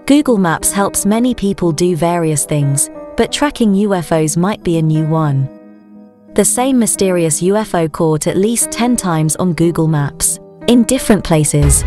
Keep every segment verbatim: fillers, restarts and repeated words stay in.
Google Maps helps many people do various things, but tracking U F Os might be a new one. The same mysterious U F O caught at least ten times on Google Maps, in different places.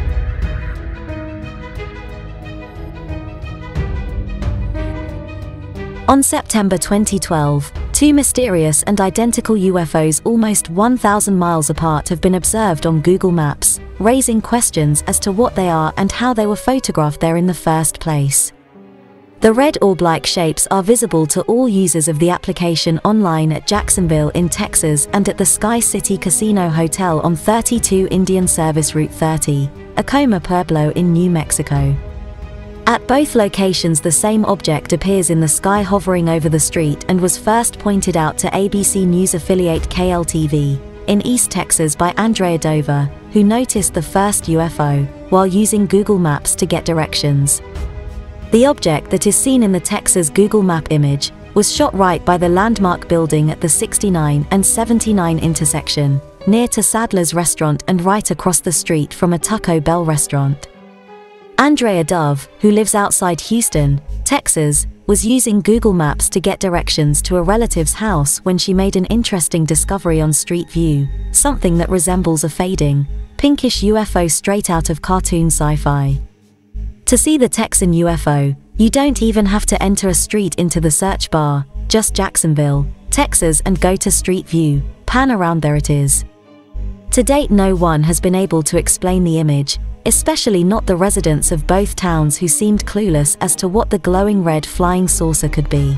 On September twenty twelve, two mysterious and identical U F Os almost one thousand miles apart have been observed on Google Maps, raising questions as to what they are and how they were photographed there in the first place. The red orb-like shapes are visible to all users of the application online at Jacksonville in Texas and at the Sky City Casino Hotel on thirty-two Indian Service Route thirty, Acoma Pueblo in New Mexico. At both locations the same object appears in the sky hovering over the street and was first pointed out to A B C News affiliate K L T V in East Texas by Andrea Dover, who noticed the first U F O while using Google Maps to get directions. The object that is seen in the Texas Google Map image was shot right by the landmark building at the sixty-nine and seventy-nine intersection, near to Sadler's Restaurant and right across the street from a Taco Bell restaurant. Andrea Dove, who lives outside Houston, Texas, was using Google Maps to get directions to a relative's house when she made an interesting discovery on Street View, something that resembles a fading, pinkish U F O straight out of cartoon sci-fi. To see the Texan U F O, you don't even have to enter a street into the search bar, just Jacksonville, Texas and go to Street View, pan around, there it is. To date no one has been able to explain the image, especially not the residents of both towns who seemed clueless as to what the glowing red flying saucer could be.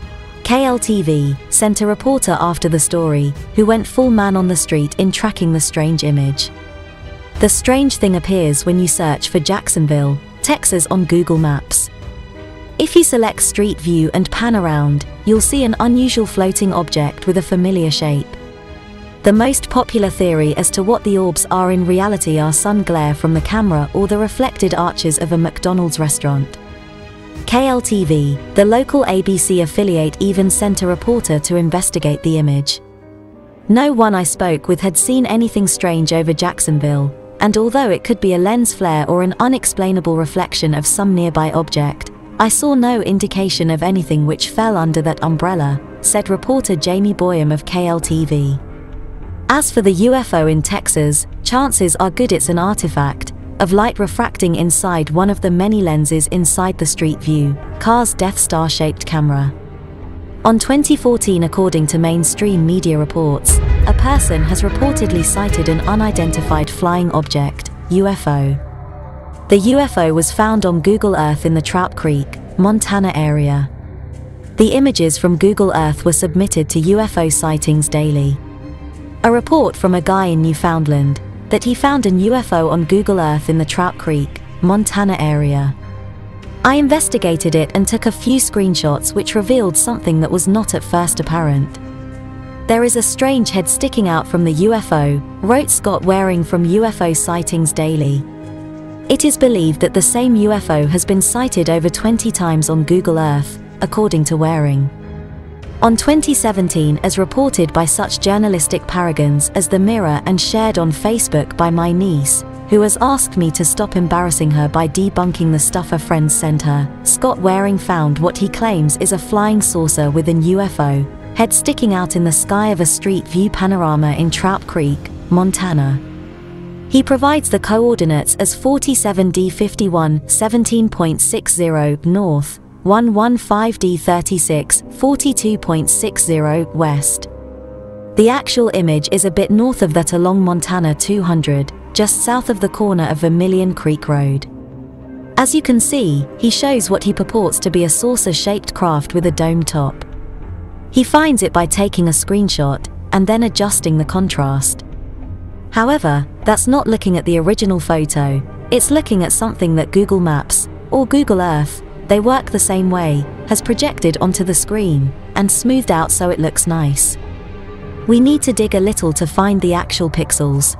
K L T V sent a reporter after the story, who went full man on the street in tracking the strange image. The strange thing appears when you search for Jacksonville, Texas on Google Maps. If you select Street View and pan around, you'll see an unusual floating object with a familiar shape. The most popular theory as to what the orbs are in reality are sun glare from the camera or the reflected arches of a McDonald's restaurant. K L T V, the local A B C affiliate, even sent a reporter to investigate the image. No one I spoke with had seen anything strange over Jacksonville, and although it could be a lens flare or an unexplainable reflection of some nearby object, I saw no indication of anything which fell under that umbrella, said reporter Jamie Boyum of K L T V. As for the U F O in Texas, chances are good it's an artifact of light refracting inside one of the many lenses inside the Street View car's Death Star-shaped camera. On twenty fourteen, according to mainstream media reports, a person has reportedly sighted an unidentified flying object, U F O. The U F O was found on Google Earth in the Trout Creek, Montana area. The images from Google Earth were submitted to U F O Sightings Daily. A report from a guy in Newfoundland that he found an U F O on Google Earth in the Trout Creek, Montana area. I investigated it and took a few screenshots which revealed something that was not at first apparent. There is a strange head sticking out from the U F O, wrote Scott Waring from U F O Sightings Daily. It is believed that the same U F O has been sighted over twenty times on Google Earth, according to Waring. On twenty seventeen, as reported by such journalistic paragons as The Mirror and shared on Facebook by my niece, who has asked me to stop embarrassing her by debunking the stuff her friends sent her, Scott Waring found what he claims is a flying saucer with an U F O head sticking out in the sky of a Street View panorama in Trout Creek, Montana. He provides the coordinates as forty-seven D fifty-one, seventeen point six zero north, one fifteen D thirty-six, forty-two point six zero west. The actual image is a bit north of that along Montana two hundred, just south of the corner of Vermilion Creek Road. As you can see, he shows what he purports to be a saucer-shaped craft with a dome top. He finds it by taking a screenshot and then adjusting the contrast. However, that's not looking at the original photo, it's looking at something that Google Maps, or Google Earth, they work the same way, has projected onto the screen, and smoothed out so it looks nice. We need to dig a little to find the actual pixels.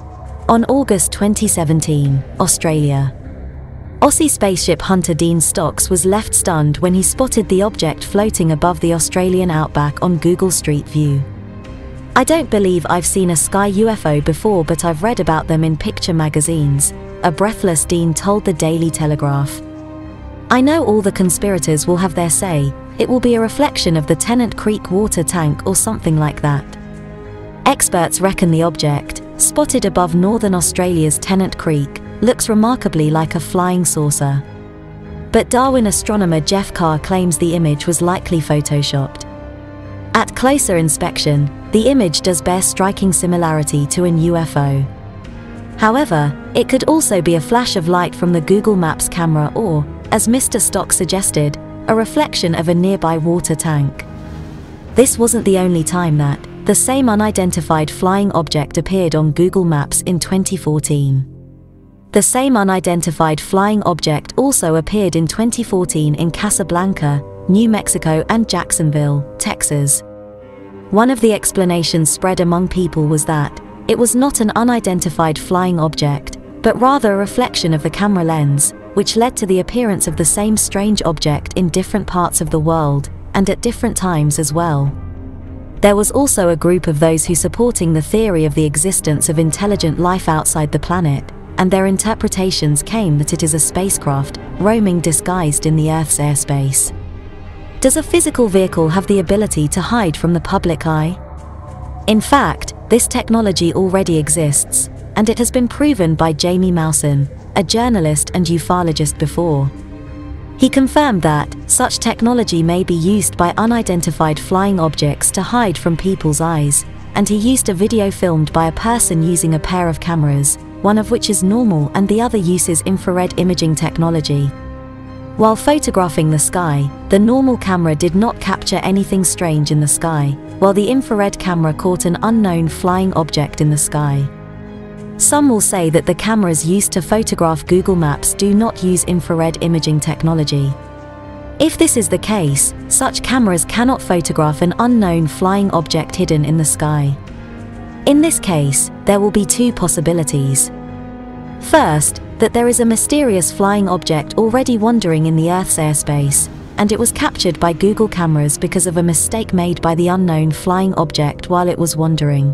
On August twenty seventeen, Australia. Aussie spaceship hunter Dean Stocks was left stunned when he spotted the object floating above the Australian outback on Google Street View. I don't believe I've seen a sky U F O before, but I've read about them in picture magazines, a breathless Dean told the Daily Telegraph. I know all the conspirators will have their say. It will be a reflection of the Tennant Creek water tank or something like that. Experts reckon the object, spotted above northern Australia's Tennant Creek, looks remarkably like a flying saucer. But Darwin astronomer Jeff Carr claims the image was likely photoshopped. At closer inspection, the image does bear striking similarity to an U F O. However, it could also be a flash of light from the Google Maps camera or, as Mister Stock suggested, a reflection of a nearby water tank. This wasn't the only time that the same unidentified flying object appeared on Google Maps in twenty fourteen. The same unidentified flying object also appeared in twenty fourteen in Casablanca, New Mexico and Jacksonville, Texas. One of the explanations spread among people was that it was not an unidentified flying object, but rather a reflection of the camera lens, which led to the appearance of the same strange object in different parts of the world, and at different times as well. There was also a group of those who supporting the theory of the existence of intelligent life outside the planet, and their interpretations came that it is a spacecraft, roaming disguised in the Earth's airspace. Does a physical vehicle have the ability to hide from the public eye? In fact, this technology already exists, and it has been proven by Jamie Mousen, a journalist and ufologist before. He confirmed that such technology may be used by unidentified flying objects to hide from people's eyes, and he used a video filmed by a person using a pair of cameras, one of which is normal and the other uses infrared imaging technology. While photographing the sky, the normal camera did not capture anything strange in the sky, while the infrared camera caught an unknown flying object in the sky. Some will say that the cameras used to photograph Google Maps do not use infrared imaging technology. If this is the case, such cameras cannot photograph an unknown flying object hidden in the sky. In this case, there will be two possibilities. First, that there is a mysterious flying object already wandering in the Earth's airspace, and it was captured by Google cameras because of a mistake made by the unknown flying object while it was wandering.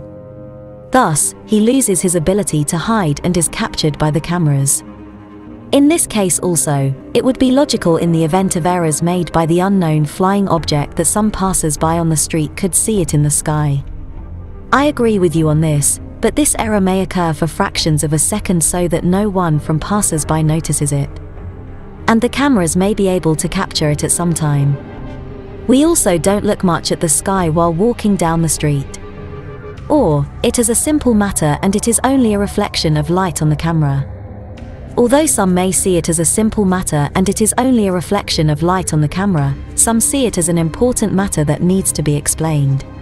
Thus, he loses his ability to hide and is captured by the cameras. In this case also, it would be logical in the event of errors made by the unknown flying object that some passers-by on the street could see it in the sky. I agree with you on this, but this error may occur for fractions of a second so that no one from passers-by notices it. And the cameras may be able to capture it at some time. We also don't look much at the sky while walking down the street. Or, it is a simple matter and it is only a reflection of light on the camera. Although some may see it as a simple matter and it is only a reflection of light on the camera, some see it as an important matter that needs to be explained.